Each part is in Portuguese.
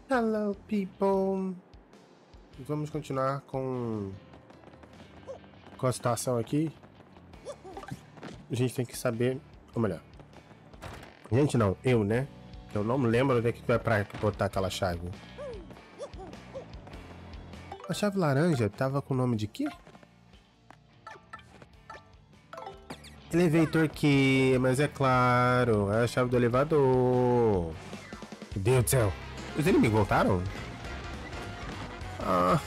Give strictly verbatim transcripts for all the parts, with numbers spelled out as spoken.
Hello, people! Vamos continuar com, com a situação aqui. A gente tem que saber... Ou melhor... Gente, não. Eu, né? Eu não me lembro onde é que vai pra botar aquela chave. A chave laranja tava com o nome de quê? Elevator Key, mas é claro. É a chave do elevador. Meu Deus do céu. Os inimigos voltaram? Ah...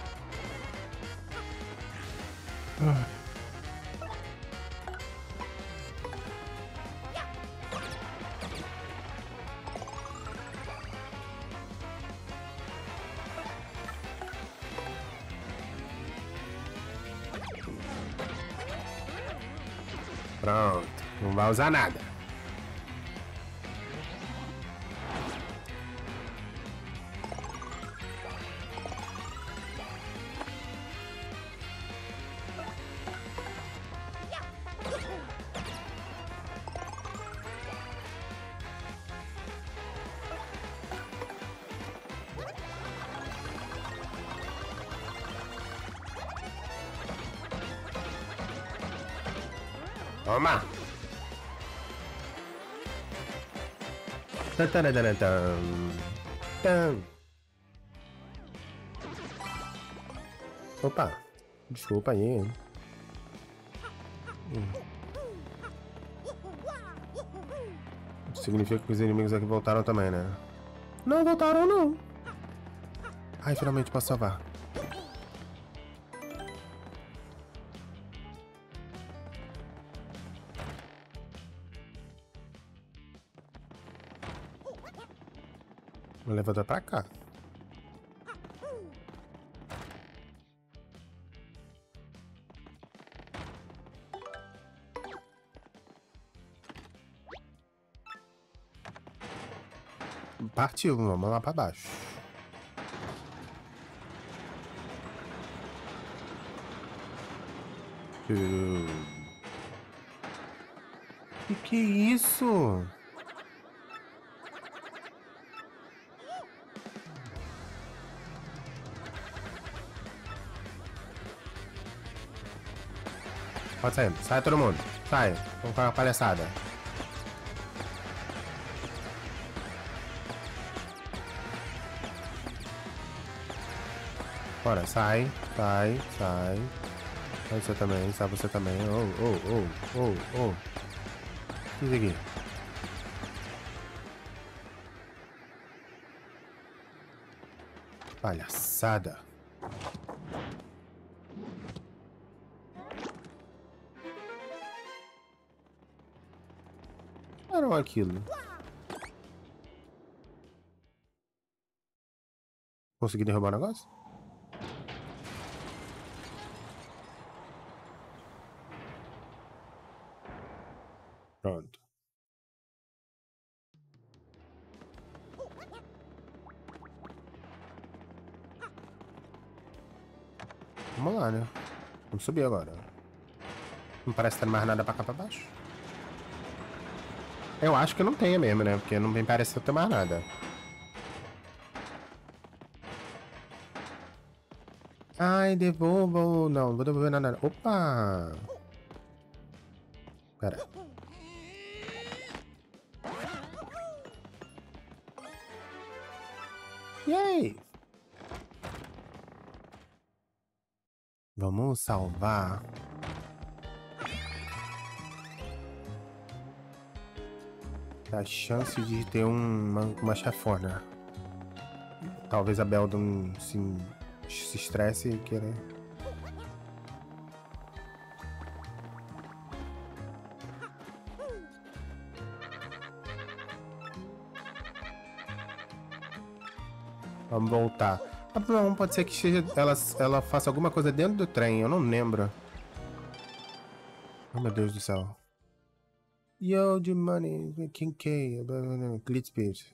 ah. Pronto, não vai usar nada. Toma! Opa, desculpa aí. Hein? Hum. Significa que os inimigos aqui voltaram também, né? Não voltaram, não. Ai, finalmente posso salvar. O elevador pra cá. Partiu, vamos lá pra baixo. Que que é isso? Pode sair, sai todo mundo. Sai, vamos com a palhaçada. Bora, sai, sai, sai. Sai você também, sai você também. Oh, oh, oh, oh, oh. O que é isso aqui? Palhaçada. Que era aquilo? Consegui derrubar o negócio? Pronto. Vamos lá, né? Vamos subir agora. Não parece ter mais nada pra cá pra baixo. Eu acho que não tenha mesmo, né? Porque não me parece ter mais nada. Ai, devolvo. Não, não vou devolver nada. Opa! Pera. Yay! Vamos salvar. A chance de ter uma, uma chefona. Talvez a Beldon se, se estresse e querer. Vamos voltar. Ah, não, pode ser que seja, ela, ela faça alguma coisa dentro do trem, eu não lembro. Oh, meu Deus do céu. Yo, de money, King K, Glitch Speed.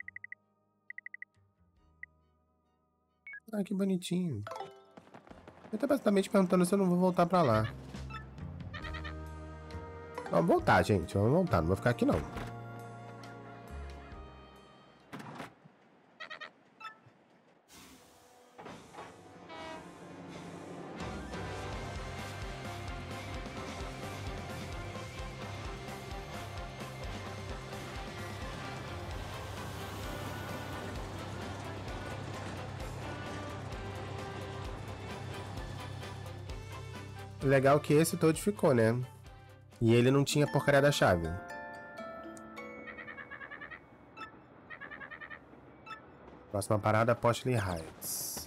Ah, que bonitinho. Eu tô basicamente perguntando se eu não vou voltar pra lá. Vamos voltar, gente. Vamos voltar. Não vou ficar aqui, não. Legal que esse Toad ficou, né? E ele não tinha porcaria da chave. Próxima parada, Postley Heights.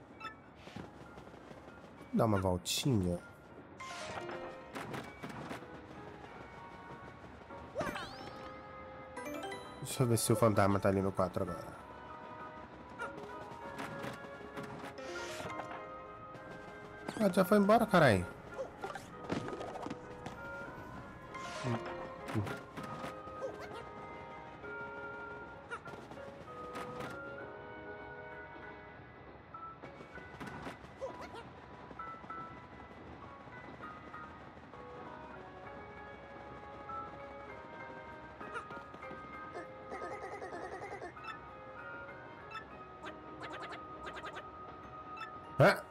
Dá uma voltinha. Deixa eu ver se o fantasma tá ali no quatro agora. Ah, já foi embora, caralho. Ah,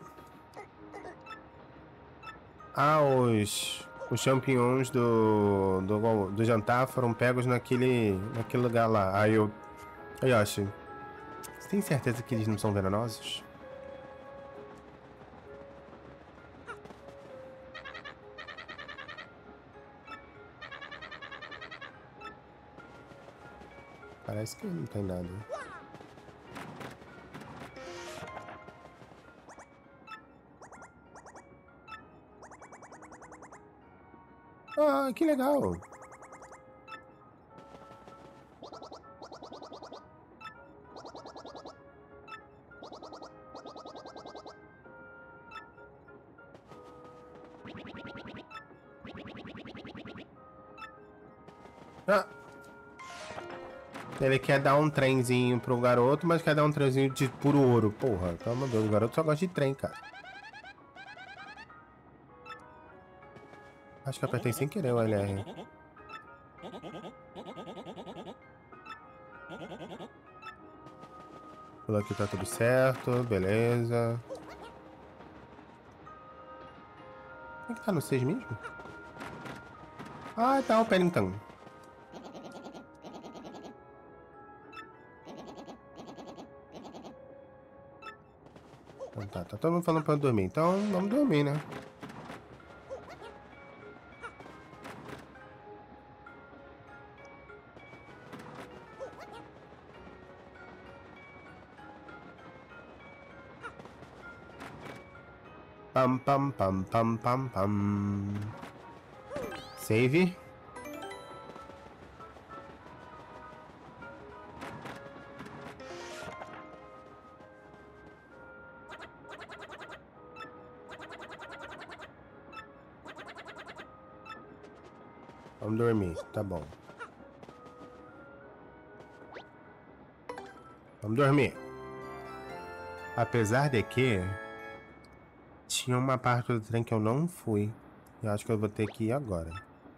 ah os, os champignons do, do, do jantar foram pegos naquele, naquele lugar lá. Aí eu... Aí, Yoshi, você tem certeza que eles não são venenosos? Parece que não tem nada. Ah, que legal! Ah. Ele quer dar um trenzinho pro garoto, mas quer dar um trenzinho de puro ouro. Porra, pelo amor de Deus, o garoto só gosta de trem, cara. Acho que eu apertei sem querer o L R. Por aqui tá tudo certo, beleza. Como é que tá no seis mesmo? Ah, tá o Pennington. Então tá, tá todo mundo falando pra eu dormir. Então vamos dormir, né? Pam, pam, pam, pam, pam, pam. Save. Vamos dormir, tá bom. Vamos dormir. Apesar de que tinha uma parte do trem que eu não fui. Eu acho que eu vou ter que ir agora.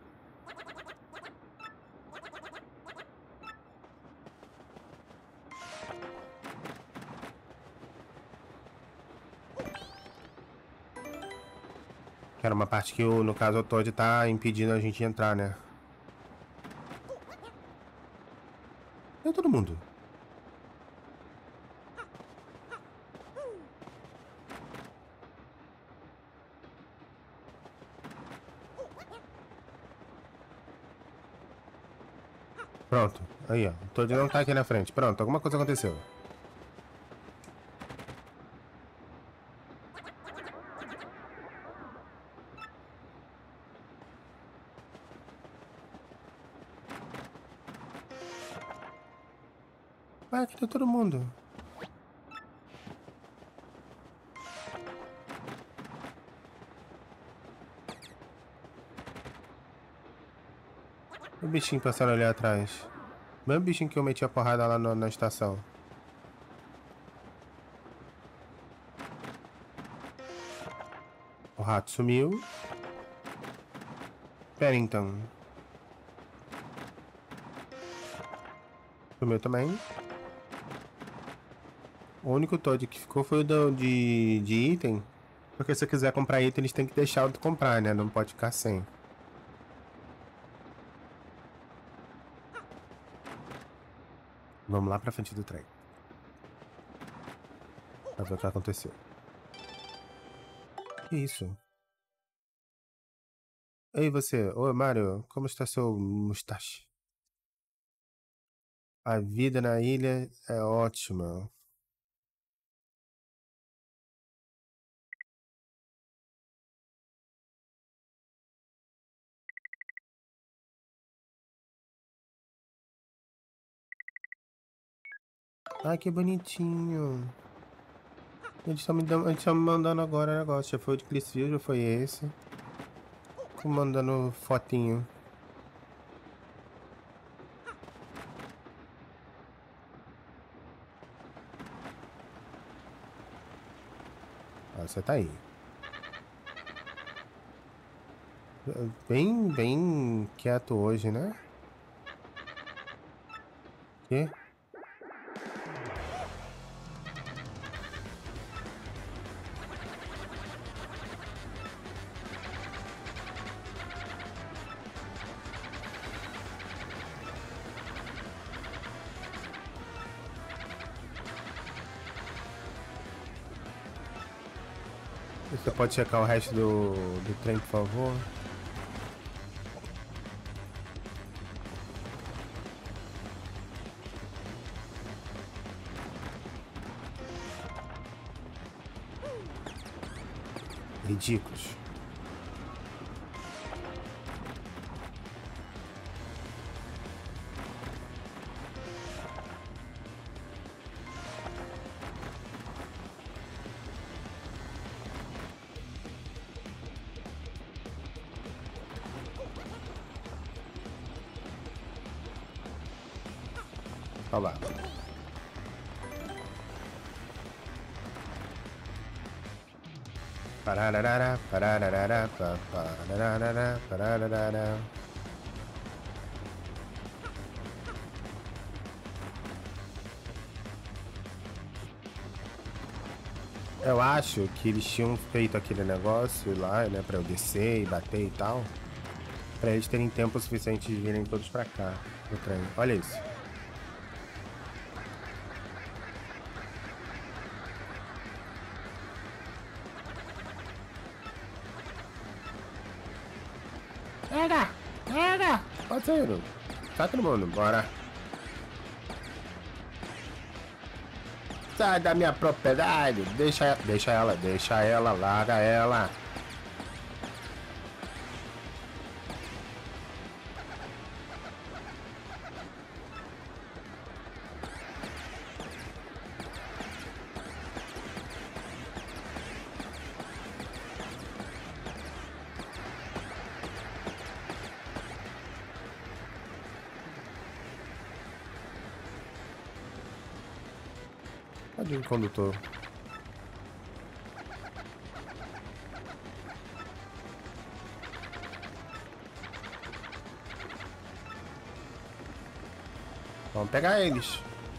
Que era uma parte que, no caso, o Toad tá impedindo a gente de entrar, né? Cadê todo mundo? Pronto. Aí, ó. O Toad não tá aqui na frente. Pronto, alguma coisa aconteceu. Vai, aqui tá todo mundo. O bichinho passando ali atrás. O mesmo bichinho que eu meti a porrada lá no, na estação. O rato sumiu. Pera então. Sumiu também. O único Toad que ficou foi o do, de, de item. Porque se você quiser comprar item, eles têm que deixar o de comprar, né? Não pode ficar sem. Vamos lá pra frente do trem. Pra ver o que aconteceu. Que isso? Ei, você. Oi, Mario. Como está seu mustache? A vida na ilha é ótima. Ai, que bonitinho. Eles estão me, dando- eles estão me mandando agora negócio. Já foi o de Clisfield, já foi esse. Tô mandando fotinho. Ah, você tá aí. Bem, bem quieto hoje, né? Que? Você pode checar o resto do, do trem, por favor? Ridículos. Olha lá. Parararara, parararara, pa- parararara, parararara. Eu acho que eles tinham feito aquele negócio lá, né, pra eu descer e bater e tal, pra eles terem tempo suficiente de virem todos pra cá, no trem. Olha isso. Pega! Pega! Pode ser, tá todo mundo, bora. Sai da minha propriedade, deixa, deixa ela, deixa ela, larga ela. Cadê o condutor? Vamos pegar eles.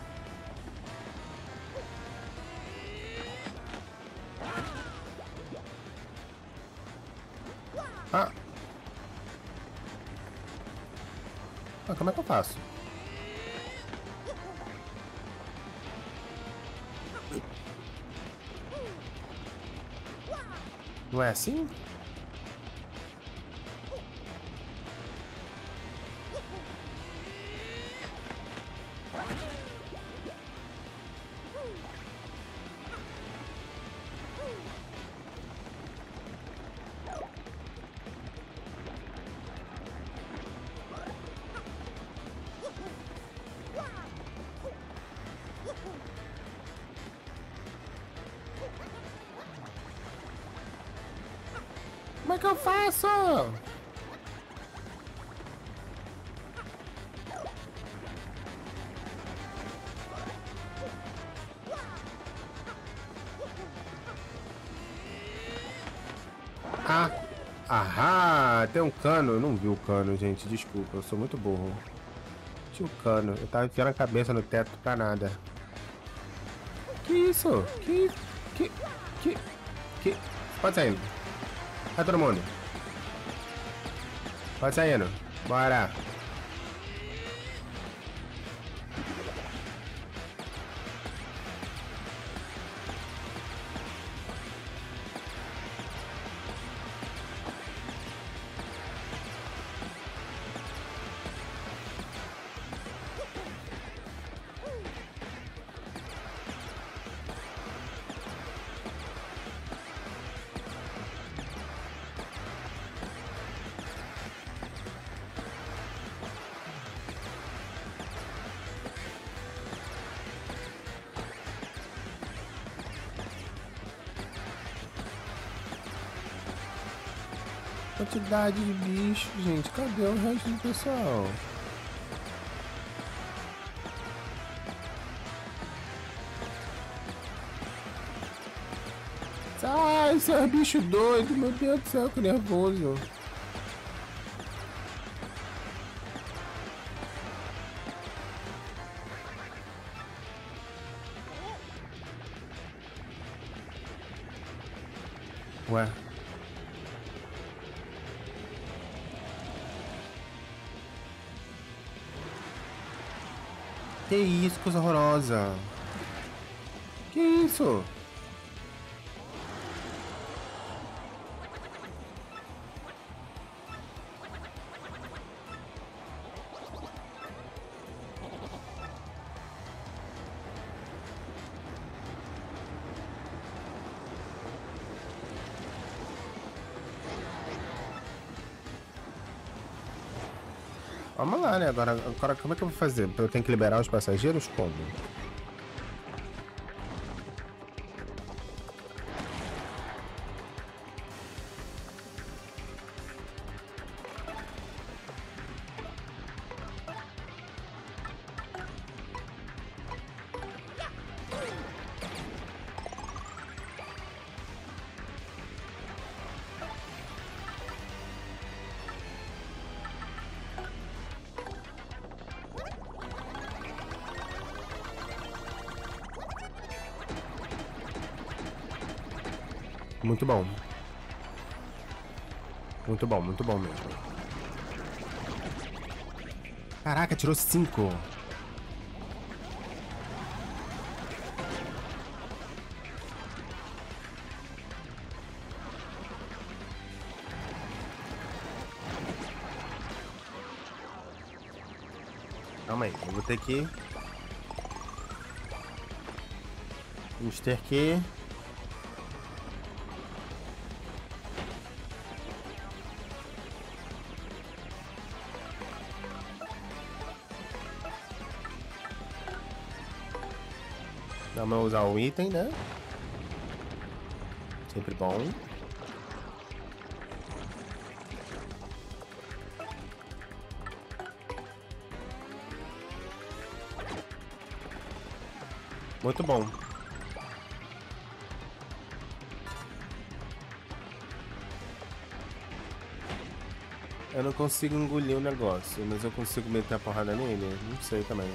Ah. Ah, como é que eu faço? Não é assim? Como é que eu faço? Ah! Ahá! Tem um cano. Eu não vi o cano, gente. Desculpa, eu sou muito burro. Tinha o cano. Eu tava enfiando a cabeça no teto pra nada. Que isso? Que... Que... Que... Que... Pode sair. Vai todo mundo. Pode saindo. Bora. Quantidade de bicho, gente. Cadê o resto do pessoal? Ai, seus bichos doidos. Meu Deus do céu, que nervoso. Ué. Que isso, coisa horrorosa. Que isso? Vamos lá, né? Agora, agora como é que eu vou fazer? Eu tenho que liberar os passageiros? Como? Muito bom. Muito bom, muito bom mesmo. Caraca, tirou cinco. Calma aí, eu vou ter que... Vamos ter que... Vamos usar o item, né? Sempre bom. Muito bom. Eu não consigo engolir o negócio, mas eu consigo meter a porrada nele? Não sei também.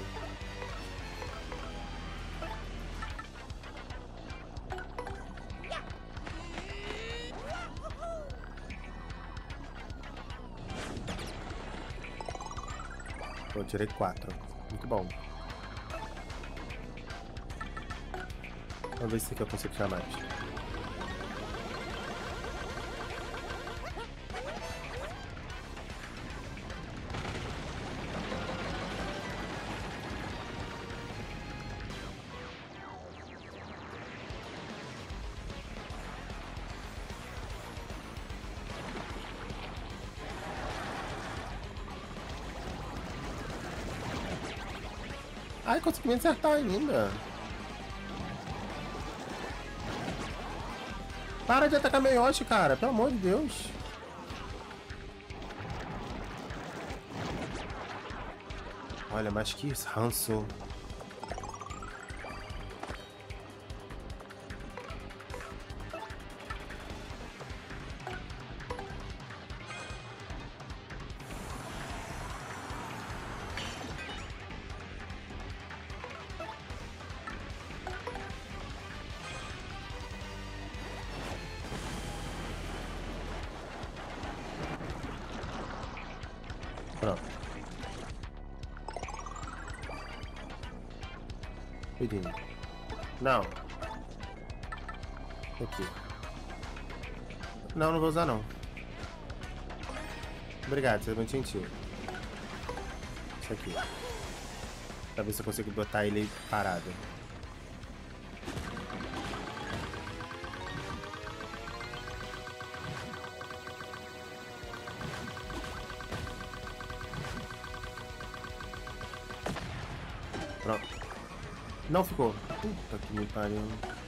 Eu tirei quatro. Muito bom. Vamos ver se aqui eu consigo tirar mais. Ai, consegui me acertar ainda. Para de atacar meu Yoshi, cara. Pelo amor de Deus. Olha, mas que ranço. Pronto. Pedindo. Não. Aqui. Não, não vou usar não. Obrigado, você é muito gentil. Isso aqui. Pra ver se eu consigo botar ele parado. Pronto. Não ficou. Puta que me pariu.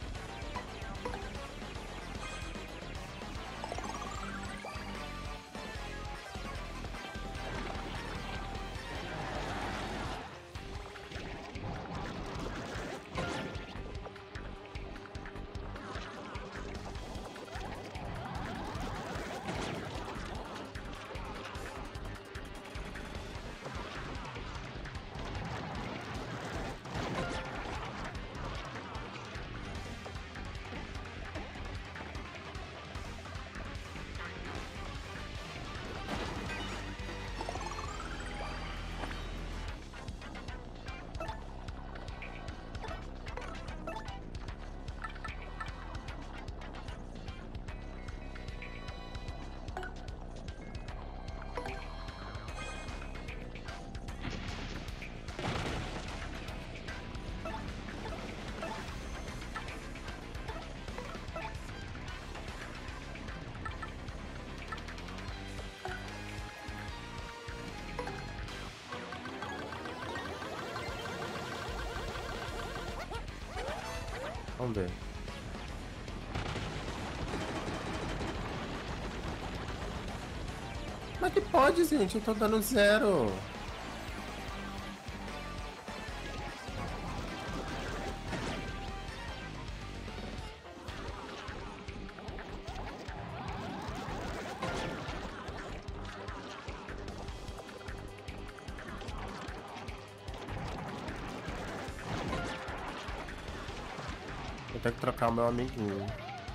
Vamos ver. Mas que pode, gente? Eu tô dando zero. Eu tenho que trocar o meu amiguinho.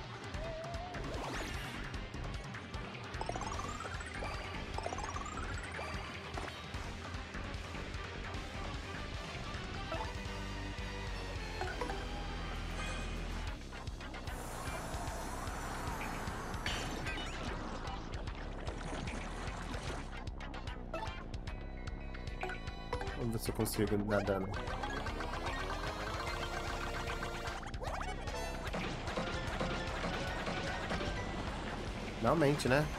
Vamos ver se eu consigo dar dano. Realmente, né?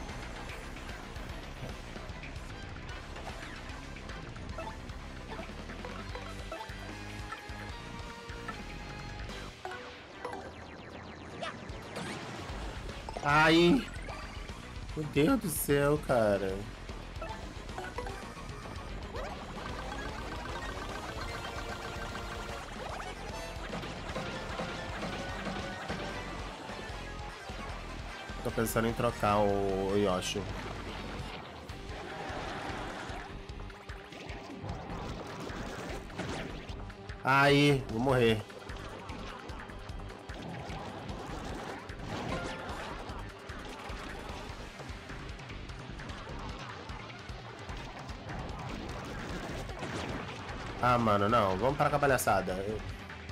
Ai! Meu Deus do céu, cara. Tô pensando em trocar o Yoshi. Aí, vou morrer. Ah, mano, não. Vamos para com a palhaçada. Eu...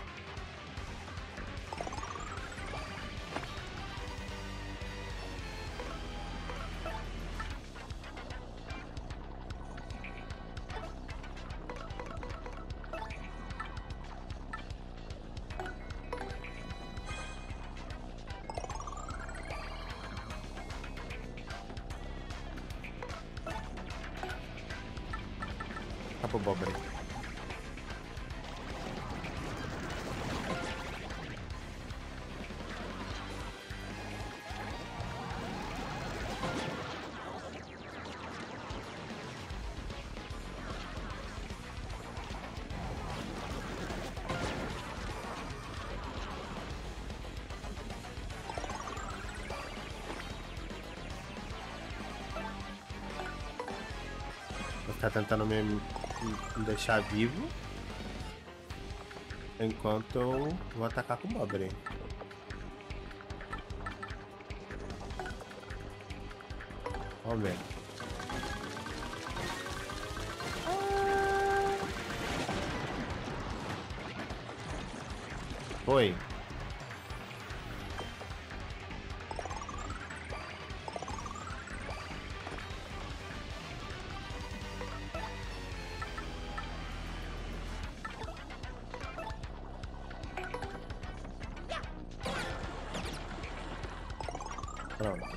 Tá pro Bobre. Vou ficar tentando me, me deixar vivo. Enquanto eu vou atacar com o Bobre. Vamos ver. Foi. Pronto.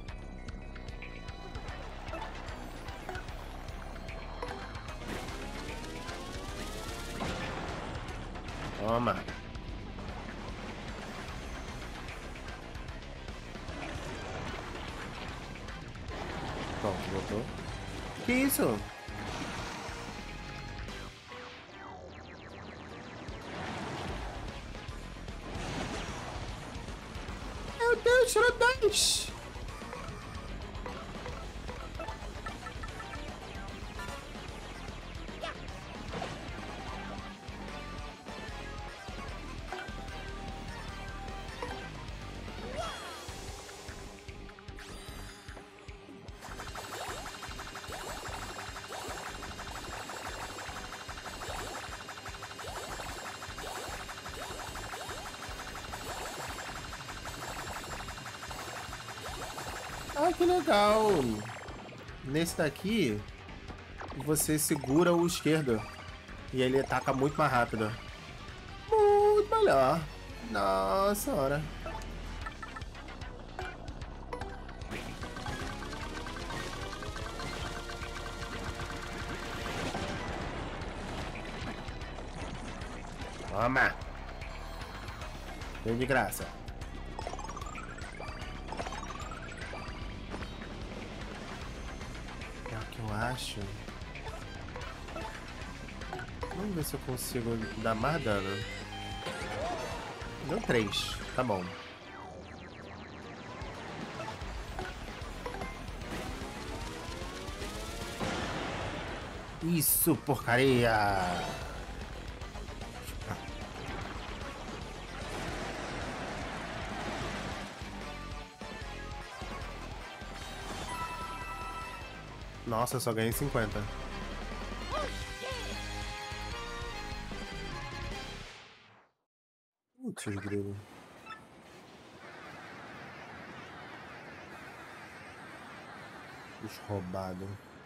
Toma. Pronto, voltou. Que isso? Meu Deus, tirou dez! Ah, que legal! Nesse daqui, você segura o esquerdo e ele ataca muito mais rápido. Muito melhor. Nossa senhora. Toma! Vem de graça. É o que eu acho. Vamos ver se eu consigo dar mais dano. Deu três, tá bom. Isso, porcaria! Nossa, eu só ganhei cinquenta. Putz, grilo. Bicho roubado.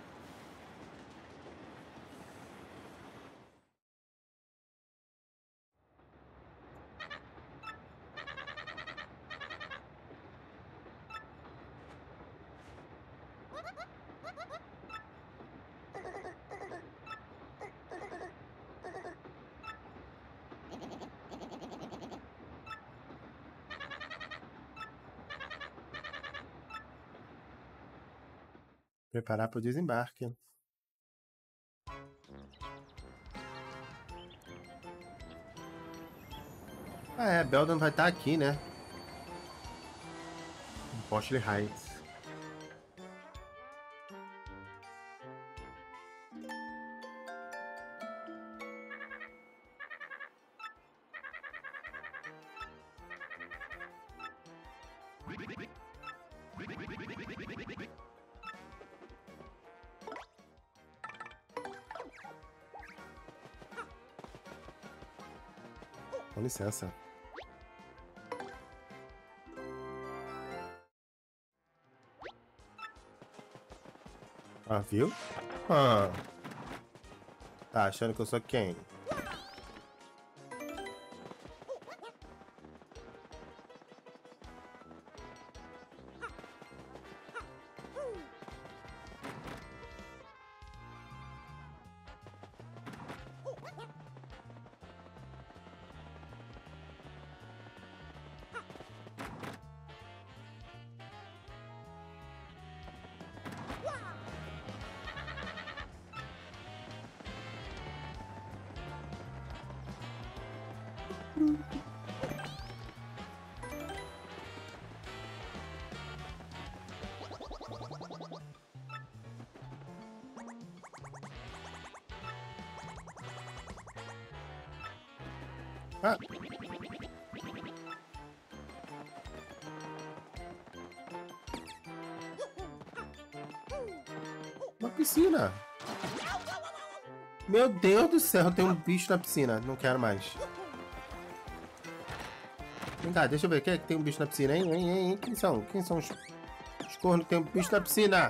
Preparar para o desembarque. Ah, é, Beldam vai estar aqui, né? Postley Heights. Com licença. Ah, viu? Ah. Tá achando que eu sou quem? Ah. Uma piscina. Meu Deus do céu, tem um bicho na piscina. Não quero mais. Vem cá, deixa eu ver. Quem é que tem um bicho na piscina, hein? hein, hein, hein? Quem são? Quem são os, os cornos que tem um bicho na piscina?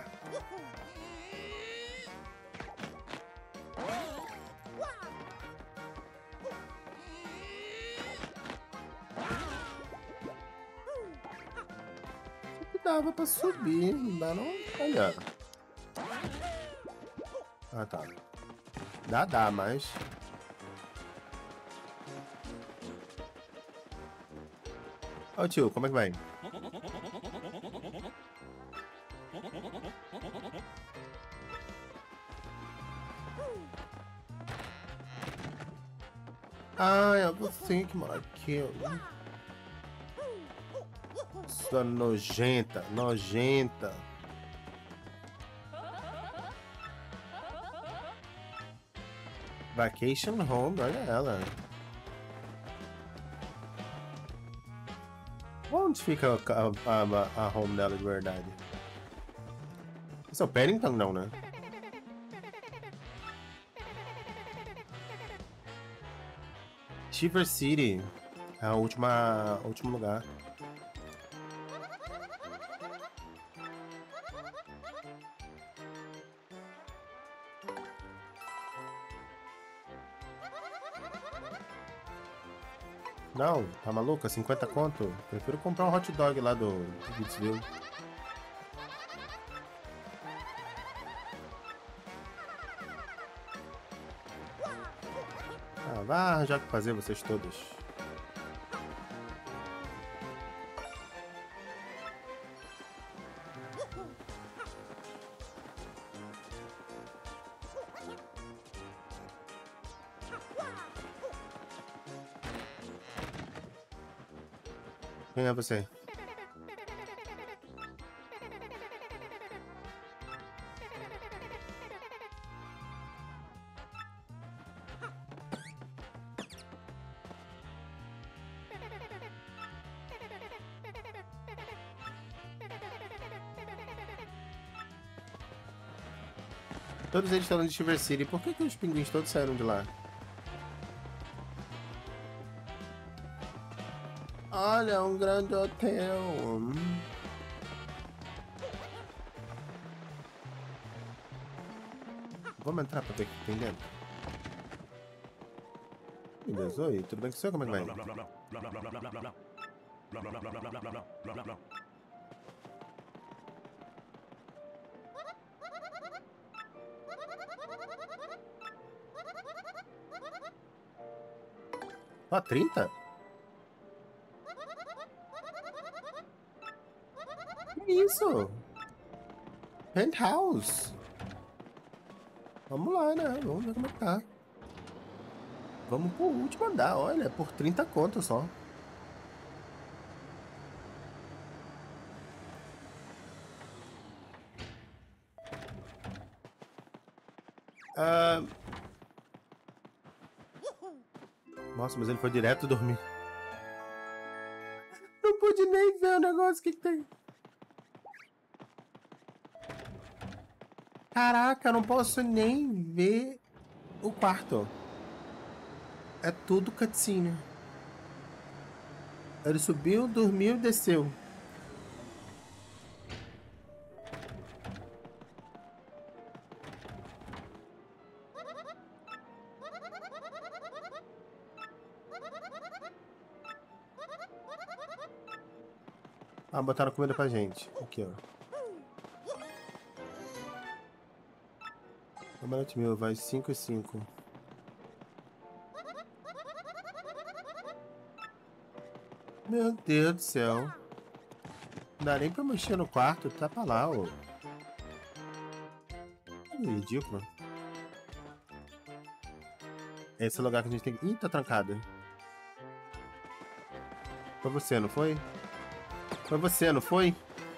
Dava pra subir, não dá não? Olha. Ah, tá. Dá, dá, mas... Ó, tio, como é que vai? Ah, é você que mora aqui. Sua nojenta, nojenta. Vacation Home, olha ela. Onde fica a, a, a home dela de verdade? Esse é o Paddington, não, né? Shiver City. É a última, o último lugar. Não, tá maluca? cinquenta conto? Prefiro comprar um hot dog lá do Beatsville. Ah, vai arranjar o que fazer vocês todos. Quem é você? Todos eles estão no Shiver City. Por que, que os pinguins todos saíram de lá? Olha, um grande hotel. Vamos entrar pra ver o que tem dentro. Beleza, oi, tudo bem com você? Como é que vai? Ó, trinta? Que isso? Penthouse. Vamos lá, né? Vamos ver como é que tá. Vamos pro último andar, olha, por trinta conto só. Ah... Nossa, mas ele foi direto dormir. Não pude nem ver o negócio, o que que tem? Caraca, eu não posso nem ver o quarto. É tudo cutscene. Ele subiu, dormiu e desceu. Ah, botaram comida pra gente. Aqui, ó. Camarete meu, vai cinco e cinco. Meu Deus do céu. Não dá nem pra mexer no quarto, tá pra lá, ó. Que ridículo. Esse é o lugar que a gente tem que... Ih, tá trancada. Foi você, não foi? Foi você, não foi?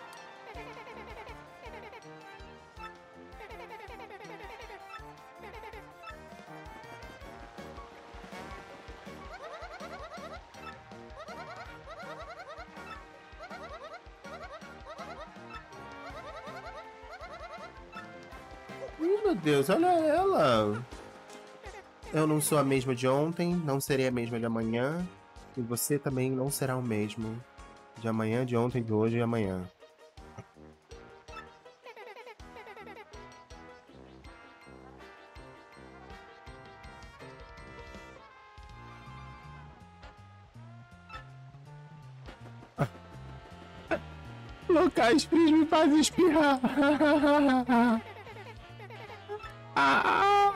Ih, meu Deus, olha ela. Eu não sou a mesma de ontem, não serei a mesma de amanhã. E você também não será o mesmo de amanhã, de ontem, de hoje e amanhã. Locais frios me fazem espirrar. Ah!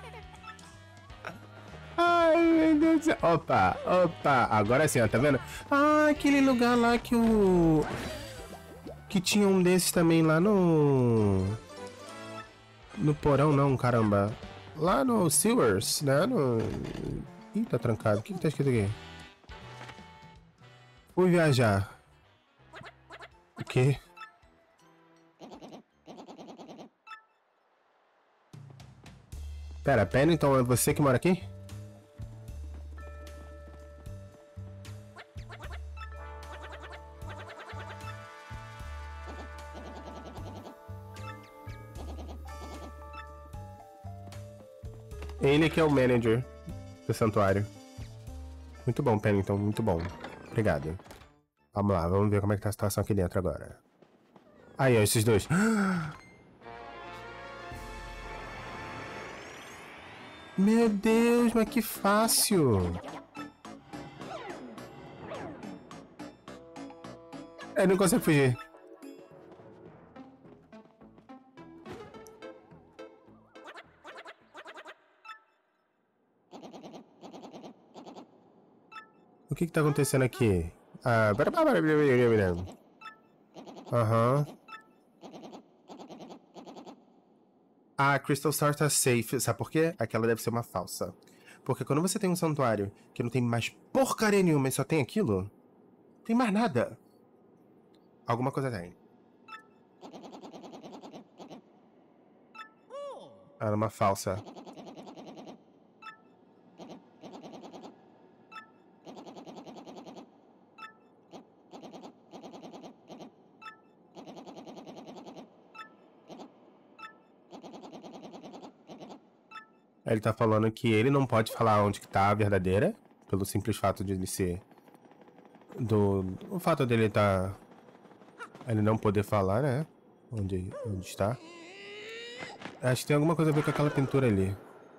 Ai, meu Deus do céu. Opa, opa. Agora sim, ó, tá vendo? Ah, aquele lugar lá que o... Que tinha um desses também lá no... No porão, não, caramba. Lá no Sewers, né? No... Ih, tá trancado. O que que tá escrito aqui? Fui viajar. O quê? Pera, pera, então é você que mora aqui? Ele que é o manager do santuário. Muito bom, Pennington, muito bom. Obrigado. Vamos lá, vamos ver como é que tá a situação aqui dentro agora. Aí, ó, esses dois. Meu Deus, mas que fácil. Ele não consegue fugir. O que que tá acontecendo aqui? Ah, aham. A Crystal Star tá safe. Sabe por quê? Aquela deve ser uma falsa. Porque quando você tem um santuário que não tem mais porcaria nenhuma e só tem aquilo, não tem mais nada. Alguma coisa tem. Ela é uma falsa. Ele tá falando que ele não pode falar onde que tá a verdadeira, pelo simples fato de ele ser... Do... O fato dele tá... Ele não poder falar, né? Onde, onde está. Acho que tem alguma coisa a ver com aquela pintura ali.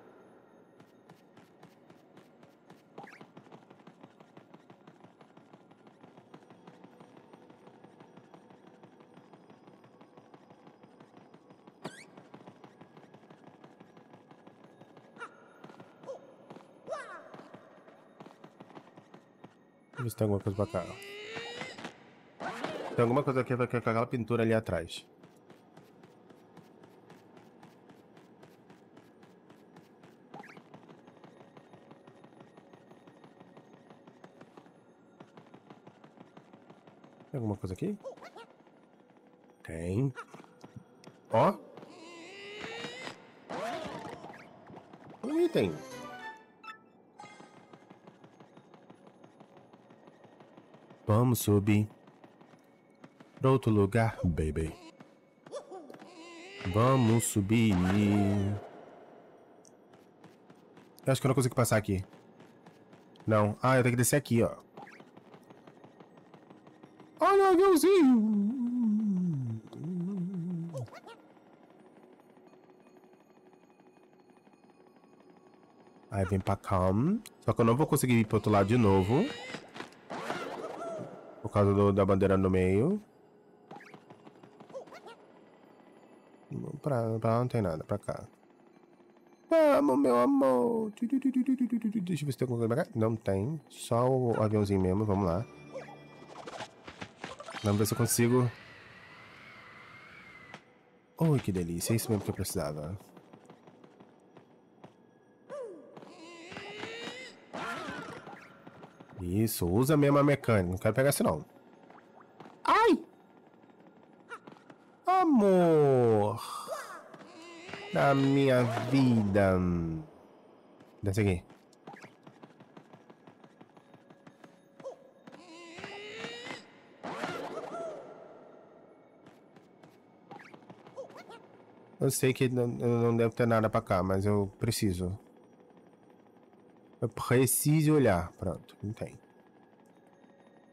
Ver se tem alguma coisa pra cá. Tem alguma coisa aqui a ver com aquela pintura ali atrás. Tem alguma coisa aqui? Tem. Ó. Um item. Vamos subir para outro lugar, baby. Vamos subir. Eu acho que eu não consigo passar aqui. Não. Ah, eu tenho que descer aqui, ó. Olha o aviãozinho. Aí vem pra cá. Só que eu não vou conseguir ir pro outro lado de novo. Por causa do, da bandeira no meio. Pra, pra lá não tem nada, pra cá. Vamos, meu amor. Deixa eu ver se tem alguma coisa pra cá. Não tem. Só o aviãozinho mesmo, vamos lá. Vamos ver se eu consigo. Oi, que delícia. É isso mesmo que eu precisava. Isso, usa mesmo a mecânica. Não quero pegar esse não. Ai! Amor! Da minha vida. Desce aqui. Eu sei que não, não deve ter nada pra cá, mas eu preciso. Eu preciso olhar. Pronto, não tem.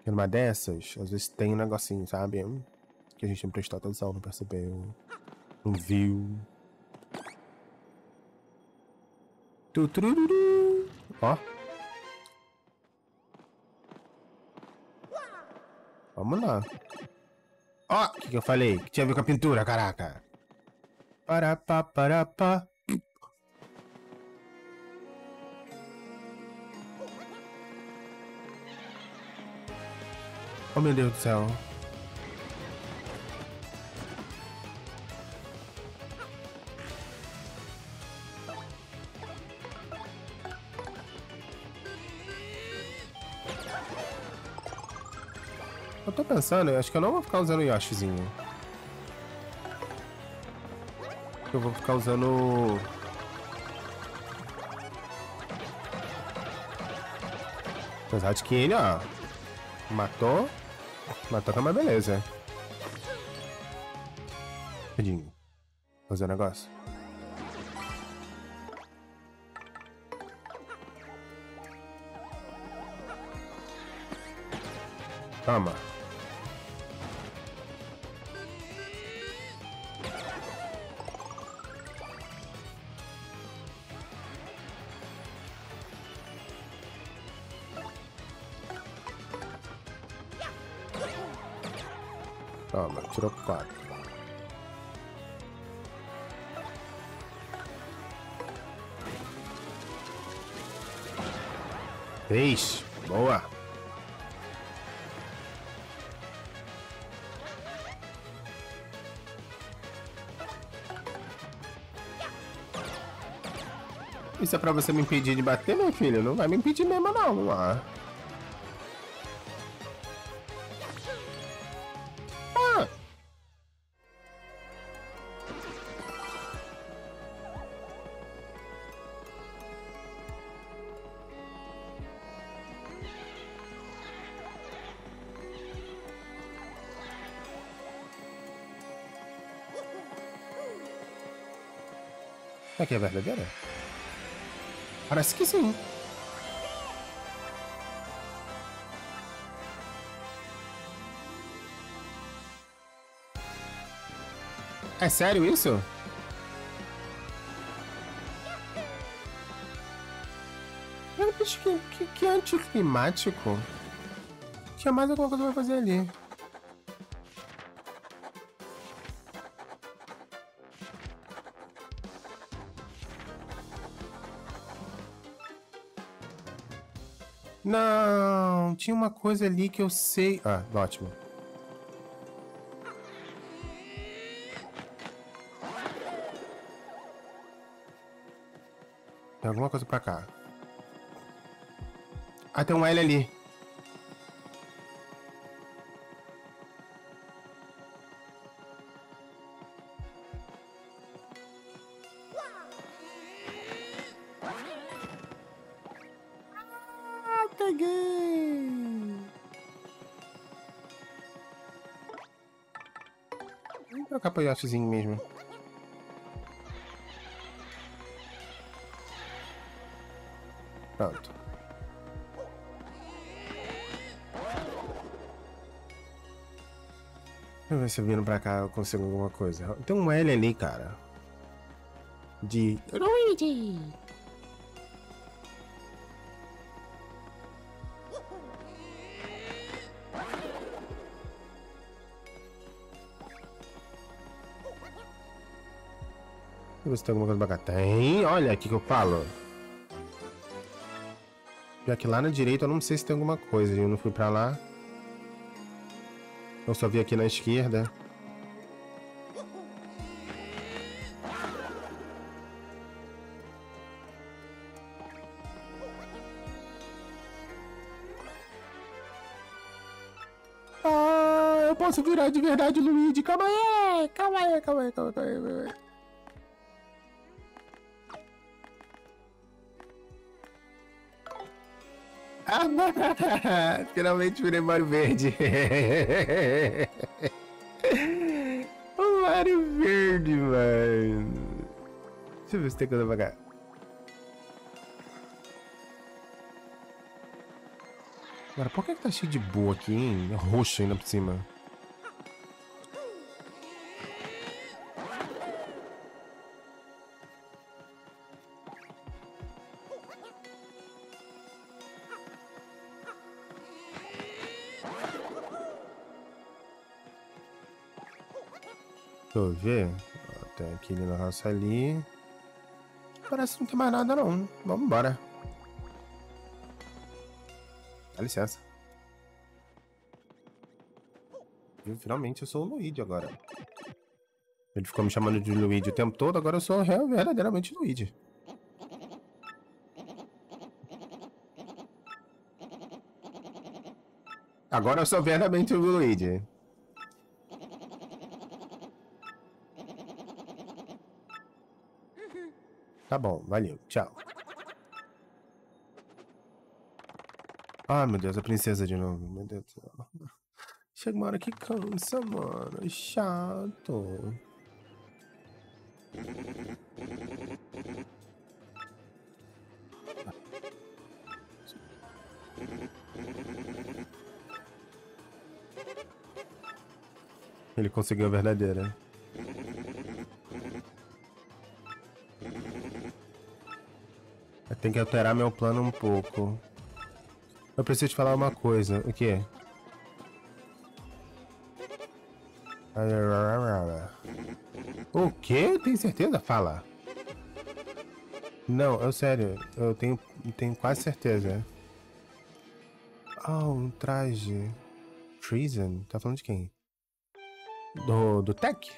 E numa dessas, às vezes tem um negocinho, sabe? Que a gente não prestou atenção, não percebeu, não viu. Tu, turururu. Ó. Vamos lá. Ó, o que, que eu falei? Que tinha a ver com a pintura, caraca. Parapá, parapá. Oh, meu Deus do céu. Eu tô pensando, eu acho que eu não vou ficar usando o Yoshizinho. Eu vou ficar usando... Apesar de que ele, ó... Matou. Matou, tá, mas beleza. Rapidinho. Fazer o negócio. Toma. Toma, tirou quatro. Três. Boa. Isso é pra você me impedir de bater, meu filho? Não vai me impedir mesmo, não. Vamos lá. Ah. Será que é verdadeira? Parece que sim. É sério isso? Que, que, que anticlimático. Tinha mais alguma coisa pra fazer ali. Não, tinha uma coisa ali que eu sei... Ah, ótimo. Tem alguma coisa pra cá. Ah, tem um L ali. Ah, peguei! Vamos trocar pro Yoshizinho mesmo. Pronto. Deixa eu ver se vindo pra cá eu consigo alguma coisa. Tem um L ali, cara. De... Luigi! Deixa eu ver se tem alguma coisa pra cá. Tem! Olha aqui que eu falo. Já que lá na direita eu não sei se tem alguma coisa. Eu não fui pra lá. Eu só vi aqui na esquerda. Ah, eu posso virar de verdade o Luigi. Calma aí, calma aí, calma aí, calma aí, calma aí. Calma aí. Ah, finalmente virei Mario Verde. O Mario Verde, mano. Deixa eu ver se tem coisa pra cá. Agora, por que que tá cheio de boa aqui, hein? Roxo ainda por cima. Deixa eu ver. Ó, tem aquele negócio ali. Parece que não tem mais nada não. Vamos embora. Dá licença. Eu, finalmente eu sou o Luigi agora. Ele ficou me chamando de Luigi o tempo todo, agora eu sou real, verdadeiramente Luigi. Agora eu sou verdadeiramente o Luigi. Tá bom, valeu, tchau. Ah, meu Deus, a princesa de novo, meu Deus do céu. Chega uma hora que cansa, mano, é chato. Ele conseguiu a verdadeira. Eu tenho que alterar meu plano um pouco. Eu preciso te falar uma coisa. O quê? O quê? Tem certeza? Fala. Não, eu sério. Eu tenho, tenho quase certeza. Oh, um traje. Treason? Tá falando de quem? Do, do Tech?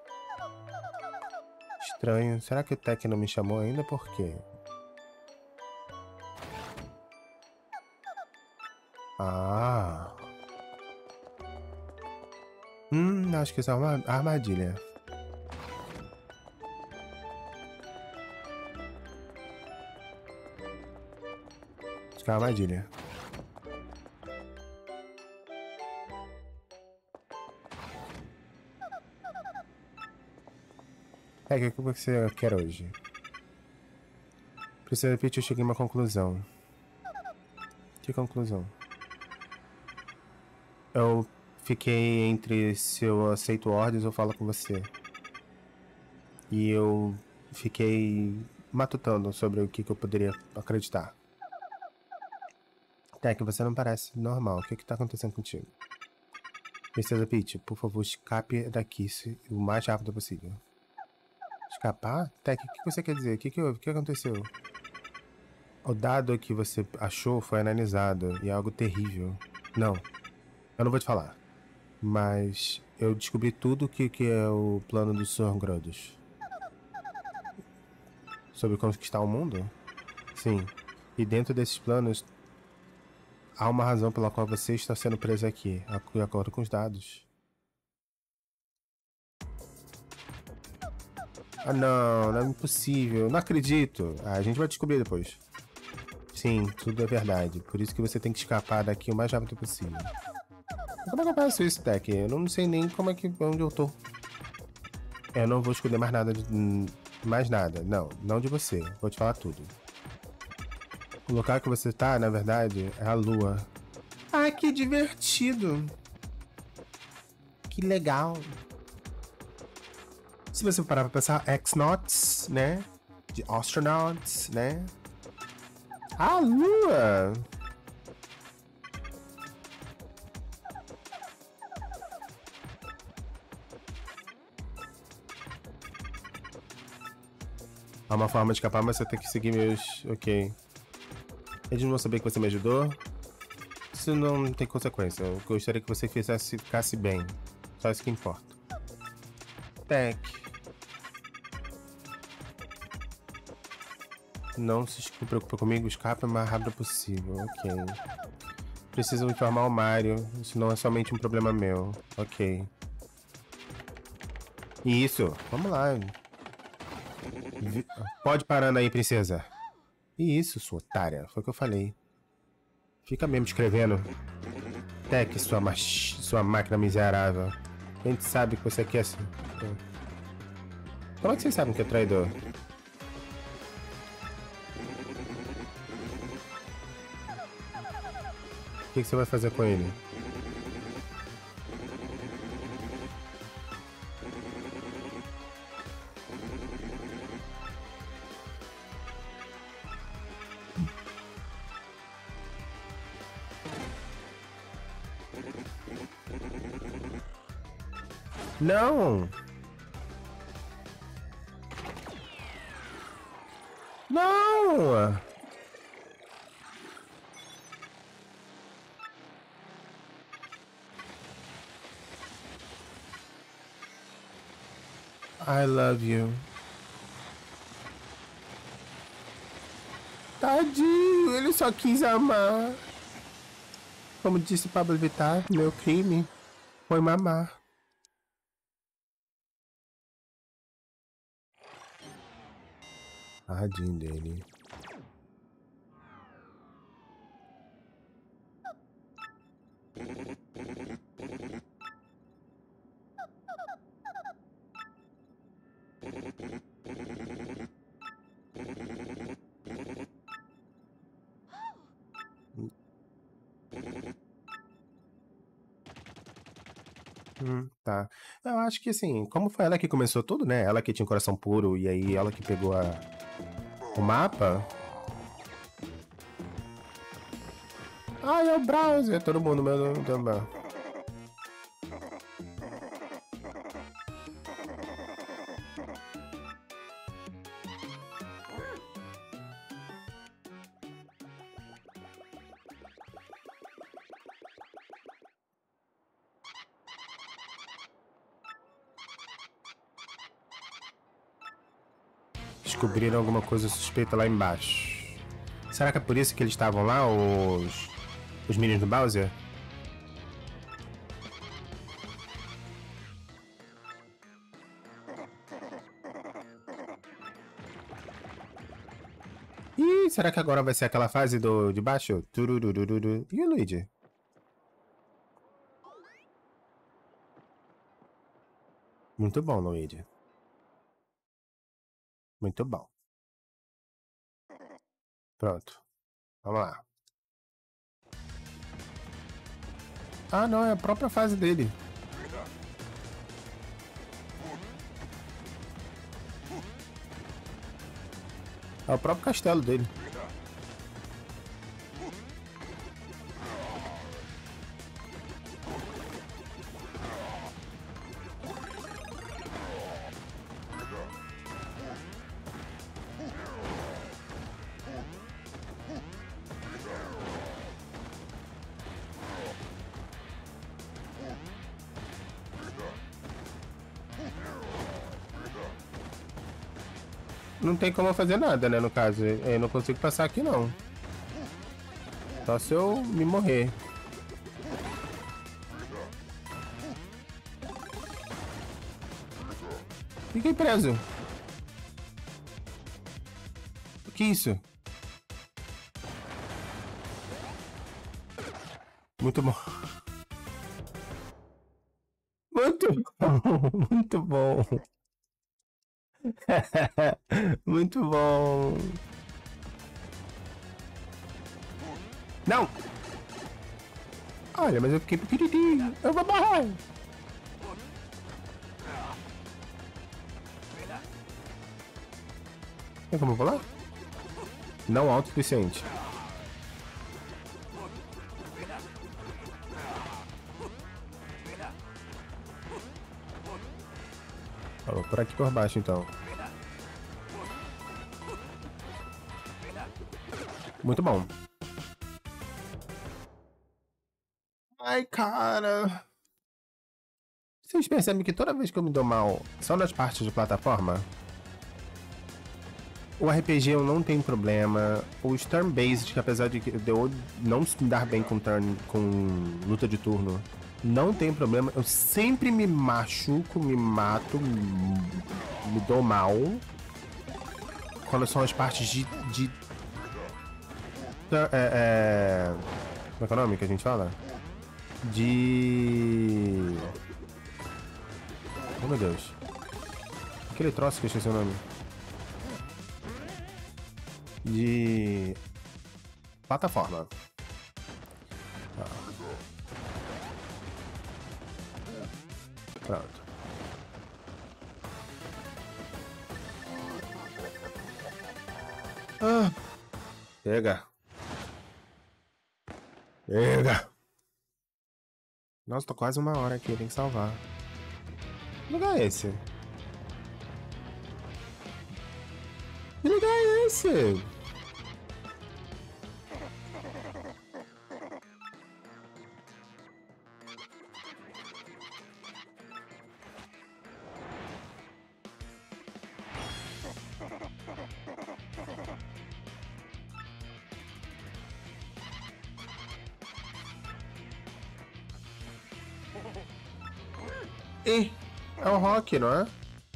Estranho. Será que o Tech não me chamou ainda? Por quê? Ah. Hum, acho que isso é uma armadilha. Acho que é uma armadilha. É, o que você quer hoje? Precisa repetir, eu cheguei a uma conclusão. Que conclusão? Eu fiquei entre se eu aceito ordens ou falo com você. E eu fiquei matutando sobre o que, que eu poderia acreditar. É que você não parece normal. O que que tá acontecendo contigo? Princesa Peach, por favor, escape daqui o mais rápido possível. Escapar? Tech, o que você quer dizer? O que, que, o que aconteceu? O dado que você achou foi analisado e é algo terrível. Não, eu não vou te falar. Mas eu descobri tudo o que, que é o plano dos Sorgrodos. Sobre conquistar o mundo? Sim. E dentro desses planos, há uma razão pela qual você está sendo preso aqui, de acordo com os dados. Ah, não, não é impossível. Não acredito. Ah, a gente vai descobrir depois. Sim, tudo é verdade. Por isso que você tem que escapar daqui o mais rápido possível. Como é que eu faço isso, Tech? Eu não sei nem como é que onde eu tô. Eu não vou esconder mais nada de, mais nada. Não, não de você. Vou te falar tudo. O local que você tá, na verdade, é a lua. Ah, que divertido. Que legal. Se você parar pra pensar, X-Nauts, né? De astronauts, né? A lua! Há uma forma de escapar, mas você tem que seguir meus... Ok. Eles não vão saber que você me ajudou. Isso não tem consequência. Eu gostaria que você fizesse, ficasse bem. Só isso que importa. Tech. Não se preocupe comigo, escape o mais rápido possível. Ok. Preciso informar o Mario. Isso não é somente um problema meu. Ok. Isso. Vamos lá. Pode parando aí, princesa. Isso, sua otária. Foi o que eu falei. Fica mesmo escrevendo. Tech, sua, mach... sua máquina miserável. A gente sabe que você quer... Como é que vocês sabem que é traidor? O que, que você vai fazer com ele? Não! Não! I love you. Tadinho, ele só quis amar. Como disse Pablo Vittar, meu crime foi mamar. Tadinho dele. Hum, tá. Eu acho que assim, como foi ela que começou tudo, né? Ela que tinha um coração puro e aí ela que pegou a... o mapa. Ah, é o browser. Todo mundo meu também. Descobriram alguma coisa suspeita lá embaixo. Será que é por isso que eles estavam lá, os... os meninos do Bowser? Ih, será que agora vai ser aquela fase do de baixo? Tururururu. E o Luigi? Muito bom, Luigi. Muito bom. Pronto. Vamos lá. Ah, não, é a própria fase dele. É o próprio castelo dele. Não tem como eu fazer nada, né, no caso. Eu não consigo passar aqui, não. Só se eu me morrer. Fiquei preso. O que é isso? Muito bom. Muito bom. Muito bom. Muito bom. Não! Olha, mas eu fiquei pequenininho. Eu vou morrer. Tem como eu pular? Não alto o suficiente. Vou por aqui por baixo então. Muito bom. Ai, cara. Vocês percebem que toda vez que eu me dou mal, só nas partes de plataforma? O R P G eu não tenho problema. Os turn-based, que apesar de eu não me dar bem com turn, com luta de turno, não tem problema. Eu sempre me machuco, me mato, me dou mal. Quando são as partes de... de é, é, como é que é o nome que a gente fala? De... Oh, meu Deus. Aquele troço que eu esqueci o nome. De... plataforma. Pronto. Ah. Chega. Chega. Nossa, tô quase uma hora aqui, tem que salvar. Que lugar é esse? Que lugar é esse? Ih, é o Rock, não é?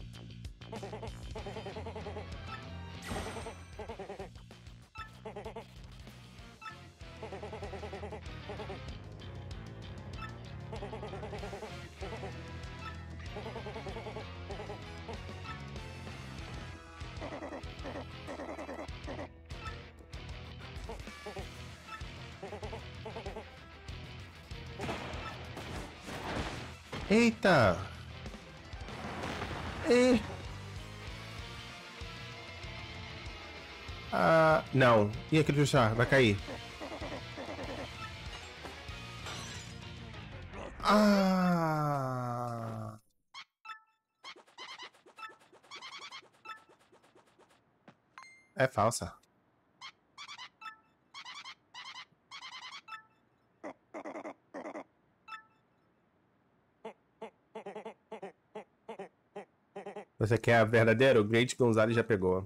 Eita! E... Ah, não. E aquele do chá? Vai cair. Ah! É falsa. Você quer a verdadeira? O Great Gonzalez já pegou.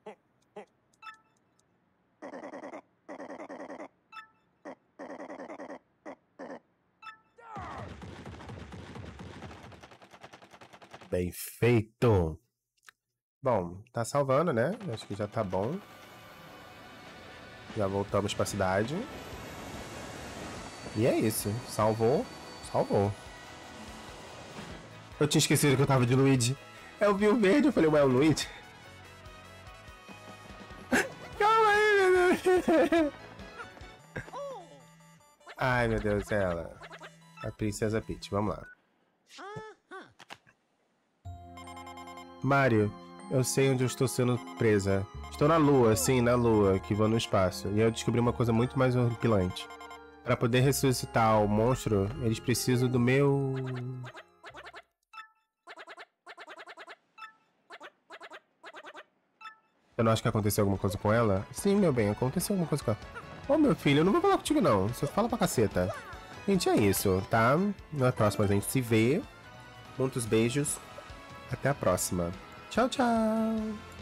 Bem feito. Bom, tá salvando, né? Acho que já tá bom. Já voltamos pra cidade. E é isso. Salvou. Salvou. Eu tinha esquecido que eu tava de Luigi. Eu vi o verde, eu falei, ué, é o Luigi? Calma aí, meu Deus. Ai, meu Deus, é ela. A Princesa Peach, vamos lá. Mario, eu sei onde eu estou sendo presa. Estou na lua, sim, na lua, que vou no espaço. E eu descobri uma coisa muito mais horripilante. Para poder ressuscitar o monstro, eles precisam do meu... Eu não acho que aconteceu alguma coisa com ela? Sim, meu bem, aconteceu alguma coisa com ela. Ô, meu filho, eu não vou falar contigo, não. Você fala pra caceta. Gente, é isso, tá? Na próxima a gente se vê. Muitos beijos. Até a próxima. Tchau, tchau.